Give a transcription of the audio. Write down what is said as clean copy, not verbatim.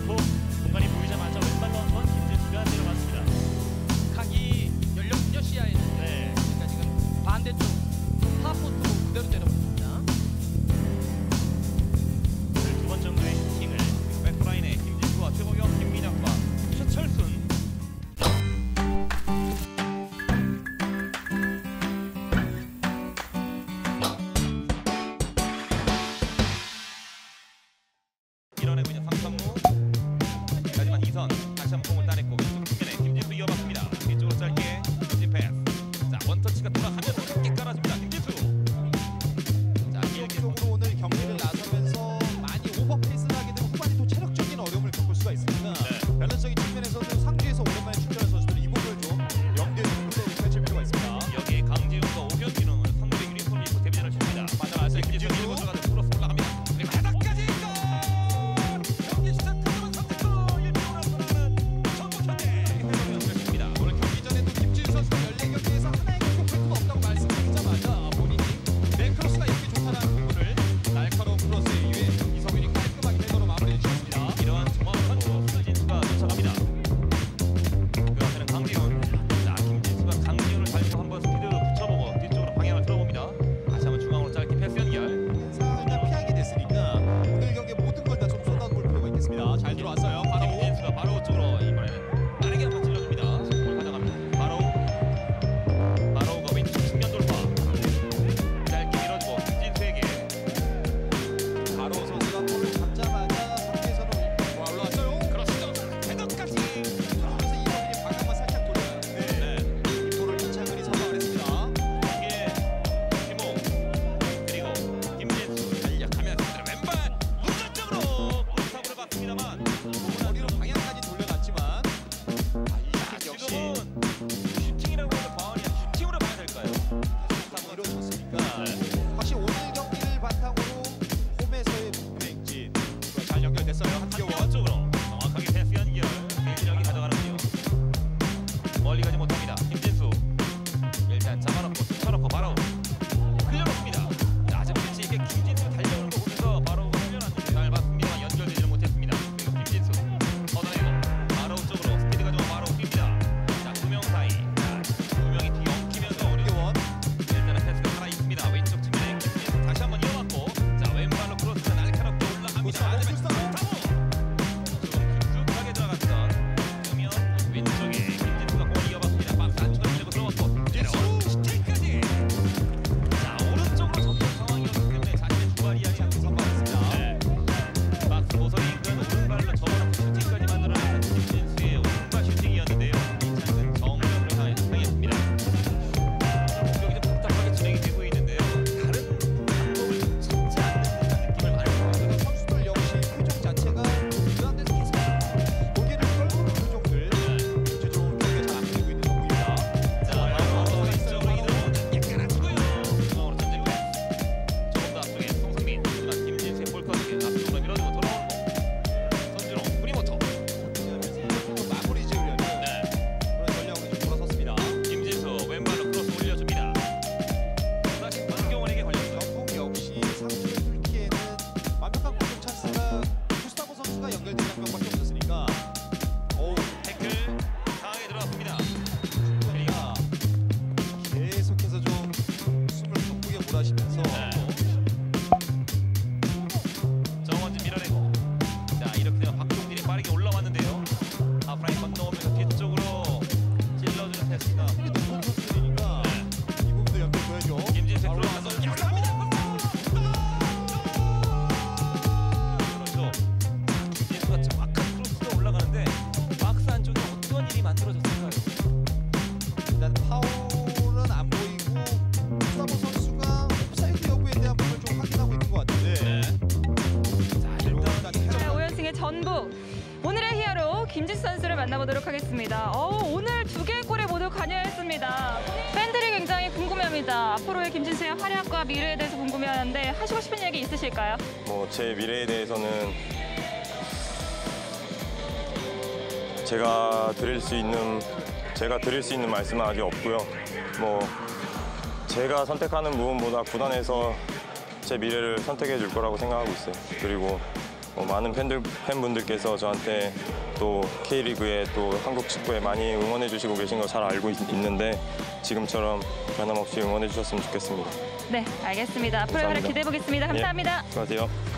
놓고 공간이 보이자마자 왼발로 한번 김진수가 내려갔습니다. 각이 열렸군요, 시야에는. 네. 그러니까 지금 반대쪽 파포트로 그대로 내려갔습니다. 오늘 두 번 정도의 슈팅을 백라인에 김진수와 최동혁, 김민혁과 최철순. 밀어내고 있는 황성무. 하지만 이선 다시 한번 공을 따냈고 왼쪽 측면에 김진수 이어봤습니다. 뒤쪽으로 짧게 전진 패스. 자, 원터치가 돌아가면서 깊게 깔아줍니다. 김진수. 자, 쪽으로 오늘 경기를 나서면서 많이 오버페이스를 하게 되면 후반에 또 체력적인 어려움을 겪을 수가 있습니다. 네. 밸런스적인 측면에서도 상주에서 오랜만에 출전한 선수들이 이 부분을 좀 염두에 두고 펼칠 필요가 있습니다. 여기에 강지훈과 오현진은 오늘 상무의 유니폼을 입고 데뷔전을 칩니다. 맞아요. 김진수 밀고 들어가서 풀어서 올라갑니다. 그리고 헤더까지 골! 경기 시작하자마자 선제골! 1대0으로 앞서나가는 전북현대 헤더였습니다. 오늘 경기 전에도 김진수 선수가 14경기에서 하나의 공격포인트가 없다고 말씀드리자마자 본인이 크로스가 이렇게 좋다는 부분을 날카로운 크로스 이후에 이성윤이 깔끔하게 헤더로 마무리해 주셨습니다. 이러한 정확한 크로스를 진수가 쫓아갑니다. 그 앞에는 강지훈. 자, 김진수가 강지훈을 밟고 한번 스피드 붙여보고 뒤쪽으로 방향을 틀어봅니다. 다시 한번 중앙으로 짧게 패스 연결. 살짝 피하게 됐으니까 오늘 경기에 모든 걸 다 좀 쏟아볼 필요가 있겠습니다. 잘 들어왔어요. 바로 김진수가 바로 쪽으로 이번에는 빠르게 한번 찔러줍니다. 볼 가져갑니다. 바로우가 왼쪽 측면 돌파. 짧게 밀어주고 김진수에게. 바로 선수가 볼을 잡자마자 상대에서는 올라왔어요. 그렇죠. 헤더까지. 그래서 이성윤이 방향만 살짝 돌려놨는데 이 볼을 이창근이 선방을 했습니다. 이게 김호 그리고 김진수 달려가면 왼발 무전적으로 골타구를 받습니다만 머리로 방향까지 돌려놨지만 역시 지금은 슈팅이라고 해도 과언이 아니라 슈팅으로 봐야 될까요? 계속 이루어졌으니까 확실히 오늘 경기를 바탕으로 홈에서의 무행진 잘 연결됐어요. 한겨원 한겨원 쪽으로 정확하게 패스 연결 대진혁이 가져가는군요. 멀리 가지 못합니다. 김진수 일단 잡아놓고 붙여놓고 바로 흘려놓습니다. 자, 아주 그렇지 이게 김진수 달려오는 거 보면서 바로가 흘려놨는데 잘 봤습니다. 연결되지는 못했습니다. 그리고 김진수 걷어내고 바로 쪽으로 스피드가 좀 바로 뜁니다. 자, 두 명 사이. 자, 두 명이 뒤엉키면서 오는 한겨원 일단은 패스가 살아있습니다. 왼쪽 측면에 김진수 다시 한번 이어받고 자, 왼발로 크로스가 날카롭게 올라갑니다. 하지만 타고 조금 깊숙하게 들어갔던 그러면 왼쪽에 김진수가 공을 이어받습니다. 박스 안쪽으로 밀고 들어왔고 내려온 슈팅까지. 자, 오른쪽으로 접근 상황이었기 때문에 자신의 주발 이야기가 선방했습니다. 네. 박스 모서리 인근 오른발로 접어놓고 슈팅까지 만들어낸 김진수의 오른발 슈팅이었는데요. 이창근 정면으로 향했습니다. 공격이 좀 복잡하게 진행이 되고 있는데요. 다른 방법을 좀 찾지 않는 듯한 느낌을 많이 받습니다. 선수들 역시 표정 자체가 그런 데서 계속 고개를 떨구는 표정들 최종 경기에 잘 안 되고 있는 정부입니다. 자, 바로 왼쪽으로 이동 약간 아프고요. 중앙으로 전진을 조금 더 앞쪽에 송성민. 하지만 김진수의 볼커스에 앞쪽으로 밀어주고 돌아오는 공. 손준호, 구리모토. 마무리 지으려는 네. 그런 전략으로 좀 돌아섰습니다. 김진수 왼발로 크로스 올려줍니다. 다시 박경원에게 걸렸죠. 전북 역시 상주를 뚫기에는 완벽한 공격 찬스가 구스타보 선수가 연결된 장면밖에 없었으니까 태클 강하게 들어왔습니다. 그러니까 계속해서 좀 숨을 돋구게 몰아쉬면서 네. 정원진 밀어내고 자, 이렇게 되면 박종진이 빠르게 올라왔는데요. 하프라인 건너오면서 뒤쪽으로 찔러주는 패스가 높은 선수들이니까 이 부분도 연결 보여줘. 김진수의 바로 크로스 올라가서 약합니다. 그렇죠. 김진수가 정확한 크로스가 올라가는데 박스 안쪽에 어떤 일이 만들어졌을까요? 일단 파울은 안 보이고 구스타보 선수가 옵사이드 여부에 대한 부분을 좀 확인하고 있는 것 같은데 네. 자, 일단 네, 5연승의 전북. 오늘의 히어로 김진수 선수를 만나보도록 하겠습니다. 오늘 2개의 골에 모두 관여했습니다. 팬들이 굉장히 궁금해합니다. 앞으로의 김진수의 활약과 미래에 대해서 궁금해하는데 하시고 싶은 얘기 있으실까요? 뭐 제 미래에 대해서는 제가 드릴 수 있는 말씀은 아직 없고요. 뭐 제가 선택하는 부분보다 구단에서 제 미래를 선택해 줄 거라고 생각하고 있어요. 그리고 많은 팬분들께서 저한테 또 K리그에 또 한국 축구에 많이 응원해 주시고 계신 거 잘 알고 있는데 지금처럼 변함없이 응원해 주셨으면 좋겠습니다. 네, 알겠습니다. 앞으로의 활약 감사합니다. 기대해 보겠습니다. 감사합니다. 예, 수고하세요.